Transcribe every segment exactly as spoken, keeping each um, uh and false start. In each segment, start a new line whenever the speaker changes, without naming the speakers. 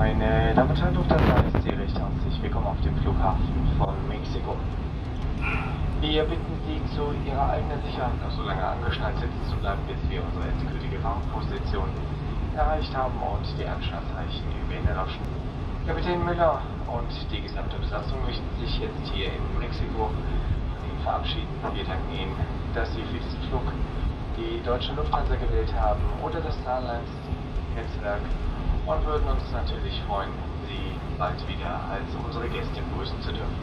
Meine Damen und Herren, Lufthansa ist Sie recht herzlich willkommen auf dem Flughafen von Mexiko. Wir bitten Sie zu Ihrer eigenen Sicherheit noch so lange angeschnallt sitzen zu bleiben, bis wir unsere endgültige Warnposition erreicht haben und die Anschnallzeichen über Ihnen erloschen. Kapitän Müller und die gesamte Besatzung möchten sich jetzt hier in Mexiko von Ihnen verabschieden. Wir danken Ihnen, dass Sie für diesen Flug die deutsche Lufthansa gewählt haben oder das Starlines-Netzwerk und würden uns natürlich freuen, Sie bald wieder als unsere Gäste begrüßen zu dürfen.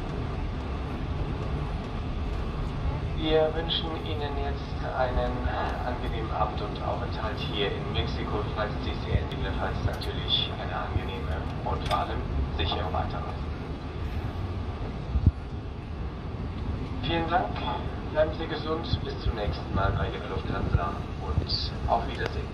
Wir wünschen Ihnen jetzt einen angenehmen Abend und Aufenthalt hier in Mexiko, falls Sie es gegebenenfalls natürlich eine angenehme und vor allem sichere Weiterreise. Vielen Dank, bleiben Sie gesund, bis zum nächsten Mal bei Ihrer Lufthansa und auf Wiedersehen.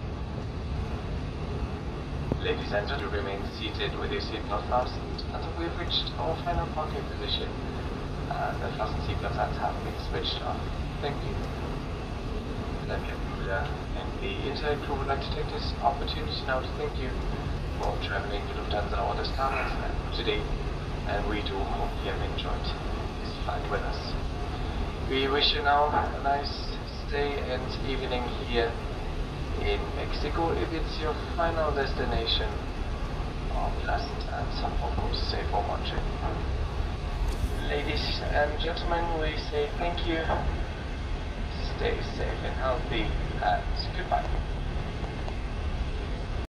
Ladies and gentlemen, remain seated with your seatbelt fastened until we've reached our final parking position. Uh, the fasten seatbelt signs have been switched off. Thank you. And Captain Müller and the entire crew would like to take this opportunity now to thank you for traveling to Lufthansa or the Starlines today, and we do hope you have enjoyed this flight with us. We wish you now a nice stay and evening here in Mexico. If it's your final destination, or pleasant and of course safe for watching. Ladies and gentlemen, we say thank you, stay safe and healthy, and goodbye.